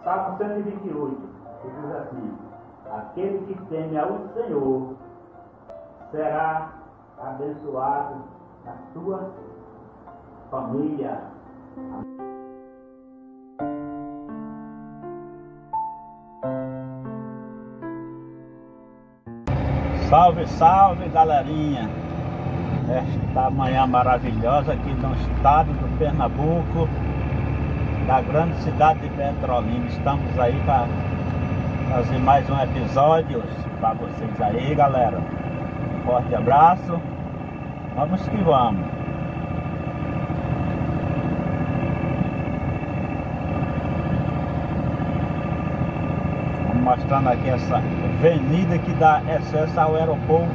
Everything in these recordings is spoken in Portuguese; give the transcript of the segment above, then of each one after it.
Salmo 128, que diz assim: aquele que teme ao Senhor será abençoado na sua família. Salve, salve, galerinha! Esta manhã maravilhosa aqui no estado do Pernambuco, da grande cidade de Petrolina. Estamos aí para fazer mais um episódio para vocês aí, galera. Um forte abraço. Vamos que vamos. Vamos mostrando aqui essa avenida que dá acesso ao aeroporto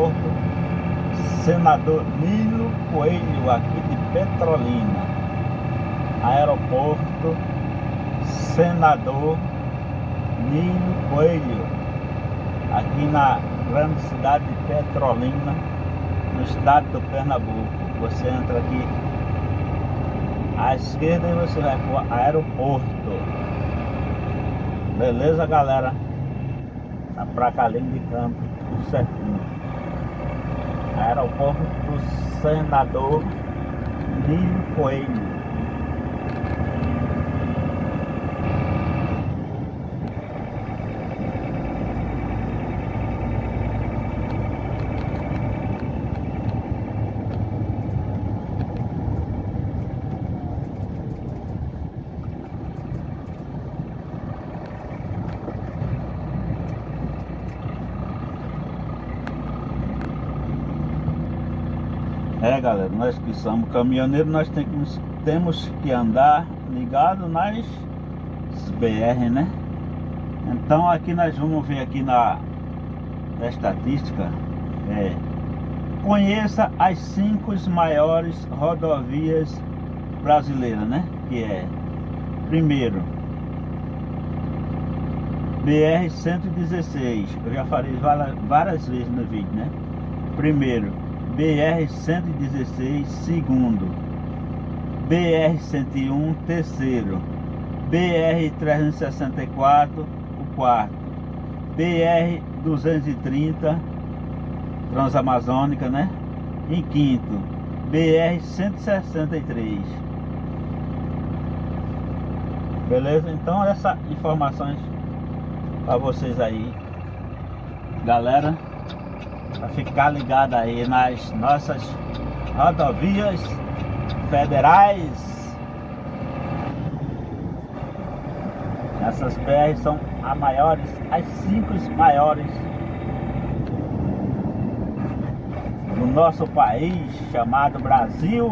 Senador Nilo Coelho, aqui de Petrolina. Aeroporto Senador Nilo Coelho, aqui na grande cidade de Petrolina, no estado do Pernambuco. Você entra aqui à esquerda e você vai para o aeroporto. Beleza, galera? Tá pra cá ali indicando tudo certinho. Aeroporto do Senador Nilo Coelho. Galera, nós que somos caminhoneiros, nós temos que andar ligado nas BR, né? Então aqui nós vamos ver aqui na estatística, conheça as 5 maiores rodovias brasileiras, né? Que é, primeiro, BR-116, eu já falei várias vezes no vídeo, né? Primeiro, BR-116, segundo, BR-101, terceiro, BR-364, o quarto, BR-230, Transamazônica, né? Em quinto, BR-163. Beleza? Então essas informações para vocês aí, galera, para ficar ligado aí nas nossas rodovias federais. Essas BR são as 5 maiores do nosso país, chamado Brasil.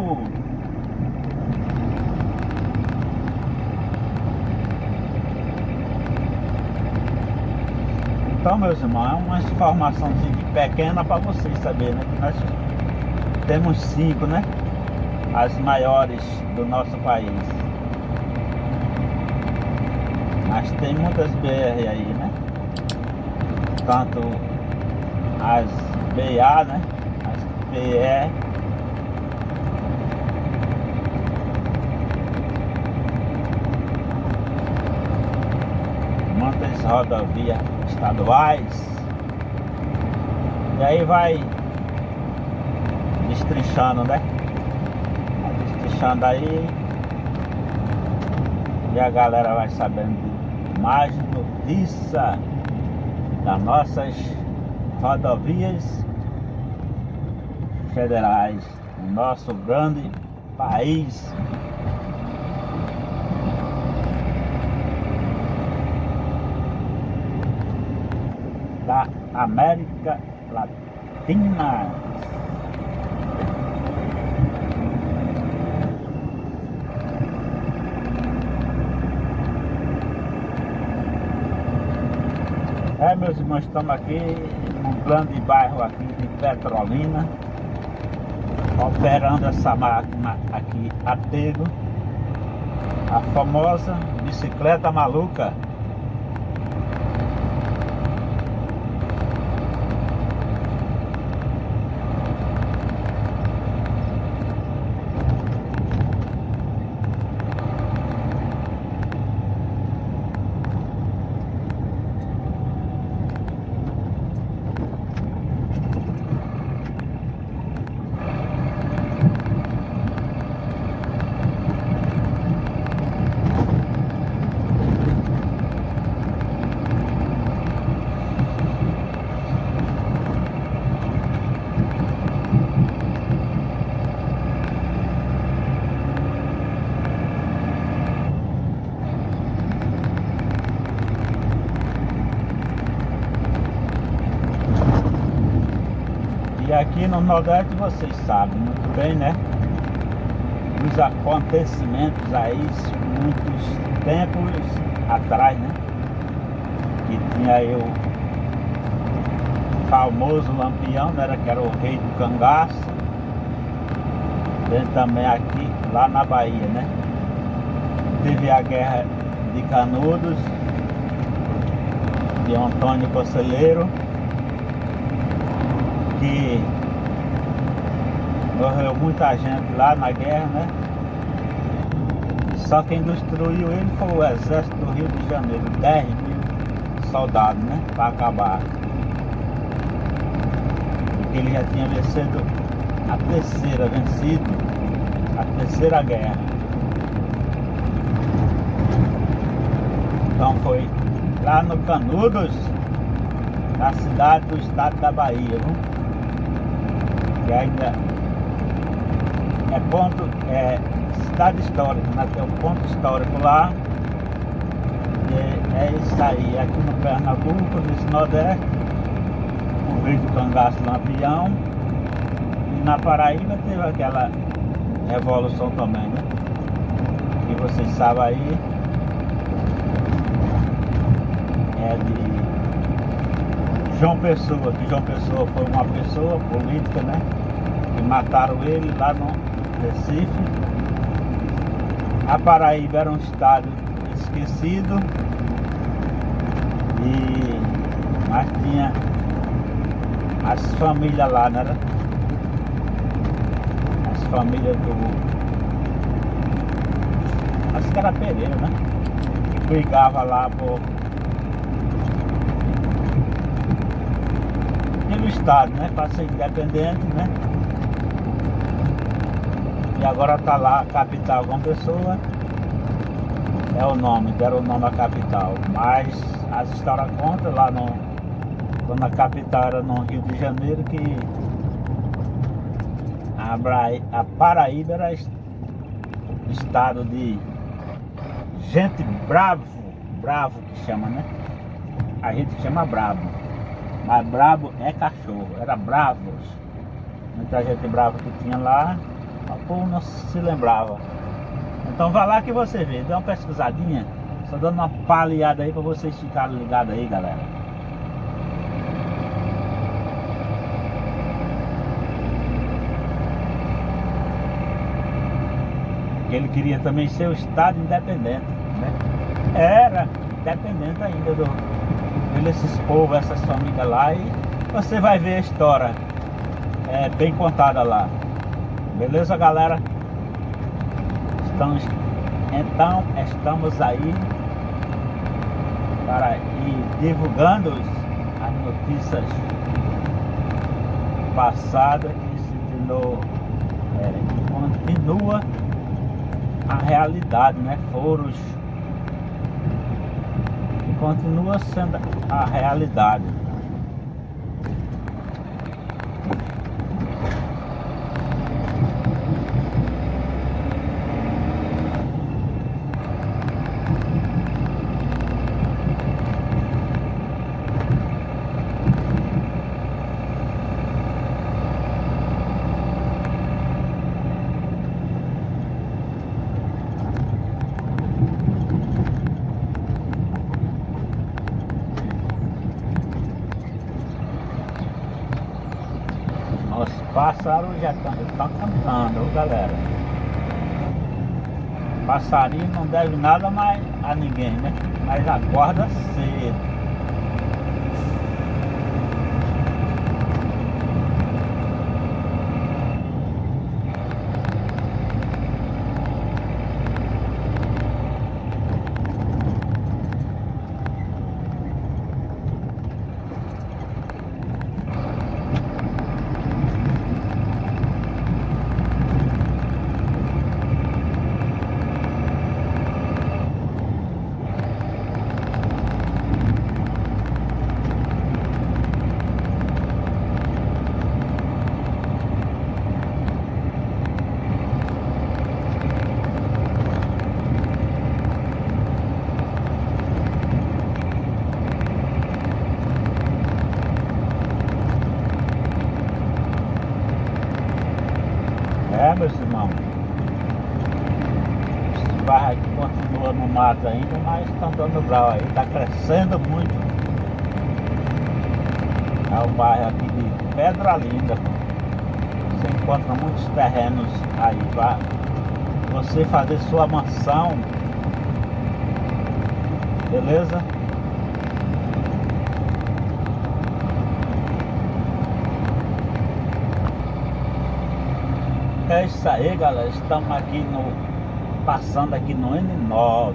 Então, meus irmãos, é uma informação pequena para vocês saberem, né? Que nós temos 5, né? As maiores do nosso país. Mas tem muitas BR aí, né? Tanto as BA, né? As PE. Muitas rodovias estaduais. E aí vai destrinchando, né? Vai destrinchando aí. E a galera vai sabendo mais notícia das nossas rodovias federais, no nosso grande país. Da América Latina. Meus irmãos, estamos aqui num grande bairro aqui de Petrolina, operando essa máquina aqui a Tego, a famosa bicicleta maluca. aqui no Nordeste vocês sabem muito bem, né? Os acontecimentos aí, muitos tempos atrás, né? Que tinha aí o famoso Lampião, né? Que era o rei do cangaço. Tem também aqui, lá na Bahia, né? Teve a guerra de Canudos, de Antônio Conselheiro, que morreu muita gente lá na guerra, né? Só quem destruiu ele foi o exército do Rio de Janeiro, 10.000 soldados, né? Para acabar. Porque ele já tinha vencido a terceira guerra. Então foi lá no Canudos, na cidade do estado da Bahia, viu? Que ainda é cidade histórica, né? Tem um ponto histórico lá. É isso aí, aqui no Pernambuco, nesse Nordeste, o rei do cangaço Lampião. E na Paraíba teve aquela revolução também, né? Que vocês sabem aí, é de João Pessoa, que João Pessoa foi uma pessoa política, né? Que mataram ele lá no Recife. A Paraíba era um estado esquecido, mas tinha as famílias lá, né? As famílias acho que era Pereira, né? Que brigava lá pelo estado, né? Para ser independente, né? E agora tá lá a capital João Pessoa. É o nome, deram o nome à capital. Mas as histórias contam lá quando a capital era no Rio de Janeiro, que a Paraíba era estado de gente bravo que chama, né? A gente chama bravo, mas bravo é cachorro, era bravos. Muita gente brava que tinha lá, o povo não se lembrava. Então vai lá que você vê, dá uma pesquisadinha, só dando uma palhada aí para vocês ficarem ligados aí, galera. Ele queria também ser o estado independente, né? Era independente ainda desses povos, essas famílias lá, e você vai ver a história bem contada lá. Beleza, galera? Então estamos aí para ir divulgando as notícias passadas que se tornou, continua a realidade, né? E continua sendo a realidade. Os pássaros já estão cantando, galera. Passarinho não deve nada mais a ninguém, né? Mas acorda cedo. bairro aqui continua no mato ainda, mas estão dando grau aí, está crescendo muito. É o bairro aqui de Pedra Linda. Você encontra muitos terrenos aí para você fazer sua mansão, beleza? É isso aí, galera. Estamos aqui passando aqui no N9,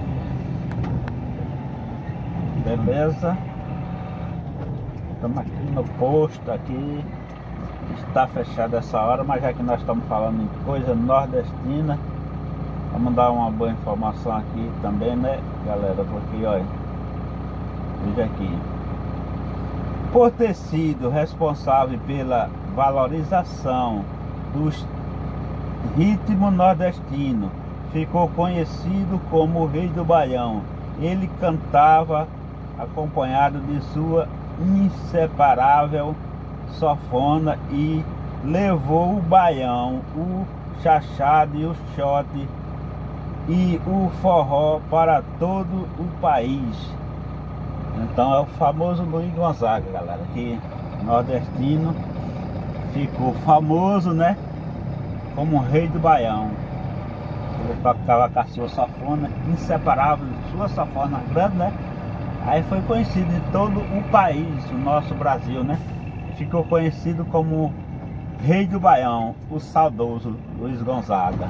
beleza? Estamos aqui no posto aqui. Está fechado essa hora, mas já que nós estamos falando em coisa nordestina, vamos dar uma boa informação aqui também, né, galera? Porque, olha, veja aqui, por ter sido responsável pela valorização dos ritmos nordestinos, ficou conhecido como o Rei do Baião. Ele cantava acompanhado de sua inseparável sanfona e levou o baião, o chachado e o xote e o forró para todo o país. Então é o famoso Luiz Gonzaga, galera, que nordestino ficou famoso, né, como o Rei do Baião. Ele tocava com a sua sanfona inseparável, sua sanfona grande, né? Aí foi conhecido em todo o país, o nosso Brasil, né? Ficou conhecido como Rei do Baião, o saudoso Luiz Gonzaga.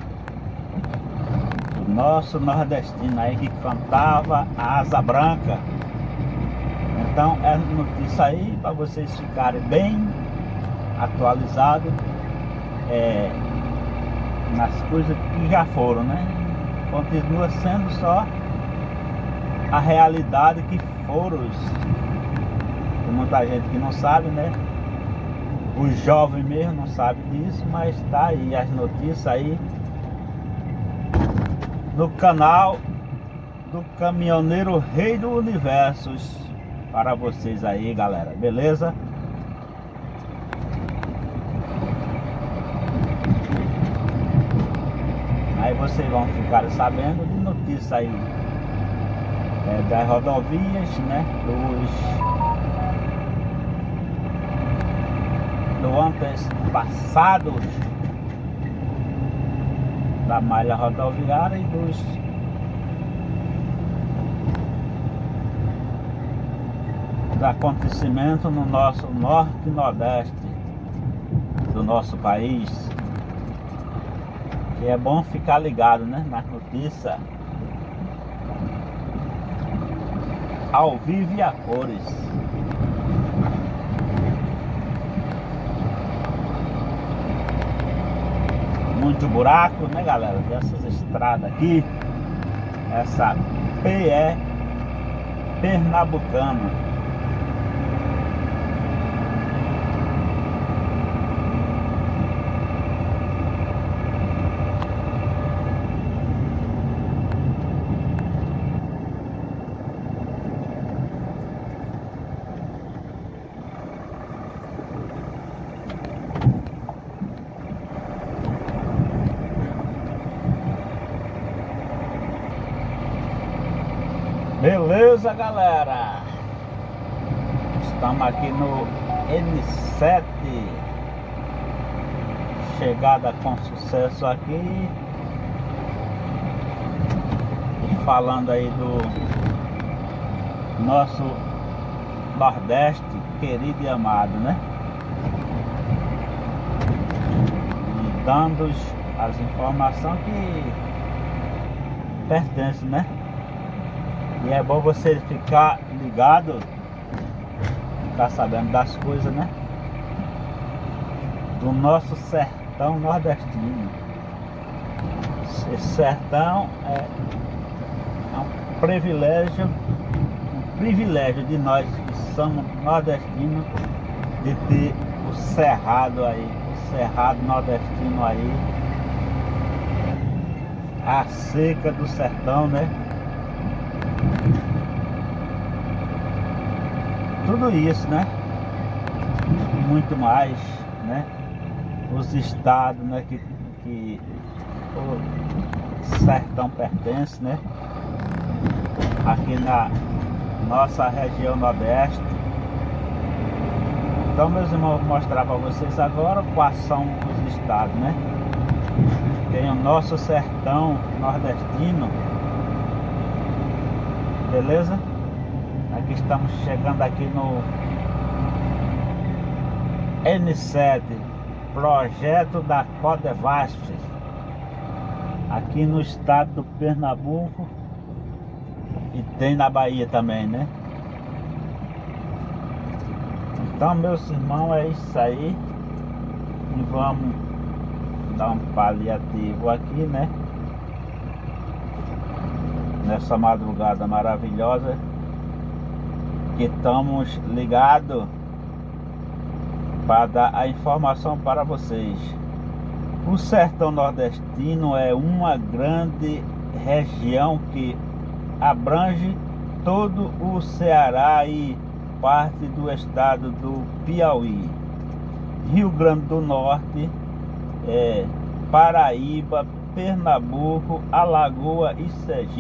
O nosso nordestino aí que cantava a Asa Branca. Então é notícia aí para vocês ficarem bem atualizados nas coisas que já foram, né? Continua sendo só a realidade que foram. Tem muita gente que não sabe, né? Os jovens mesmo não sabem disso, mas tá aí as notícias aí no canal do Caminhoneiro Rei do Universo para vocês aí, galera, beleza? Aí vocês vão ficar sabendo de notícias aí das rodovias, né? Do antes passados da malha rodoviária e dos acontecimentos no nosso norte e nordeste do nosso país. Que é bom ficar ligado, né, nas notícias ao vivo e a cores. Muito buraco, né, galera, dessas estradas aqui. Essa PE Pernambucana. Beleza, galera? Estamos aqui no N7. Chegada com sucesso aqui. E falando aí do nosso Nordeste querido e amado, né? E dando as informações que pertencem, né? E é bom você ficar ligado, ficar sabendo das coisas, né? Do nosso sertão nordestino. Esse sertão é um privilégio de nós que somos nordestinos, de ter o cerrado aí, o cerrado nordestino aí, a seca do sertão, né? Tudo isso, né? E muito mais, né? Os estados, né? Que sertão pertence, né? Aqui na nossa região nordeste. Então, meus irmãos, vou mostrar para vocês agora quais são os estados, né? Tem o nosso sertão nordestino, beleza? Aqui estamos chegando aqui no N7, projeto da Codevasf, aqui no estado do Pernambuco, e tem na Bahia também, né? Então, meus irmãos, é isso aí. E vamos dar um paliativo aqui, né? Nessa madrugada maravilhosa que estamos ligados para dar a informação para vocês. O sertão nordestino é uma grande região que abrange todo o Ceará e parte do estado do Piauí, Rio Grande do Norte, Paraíba, Pernambuco, Alagoas e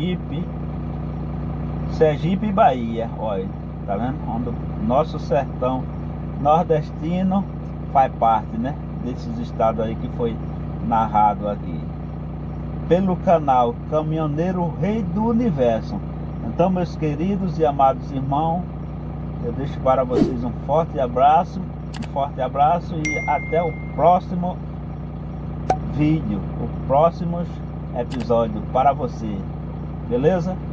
Sergipe e Bahia. Olha, tá vendo? Onde o nosso sertão nordestino faz parte, né? Desses estados aí que foi narrado aqui pelo canal Caminhoneiro Rei do Universo. Então, meus queridos e amados irmãos, eu deixo para vocês um forte abraço e até o próximo vídeo, o próximo episódio para você, beleza?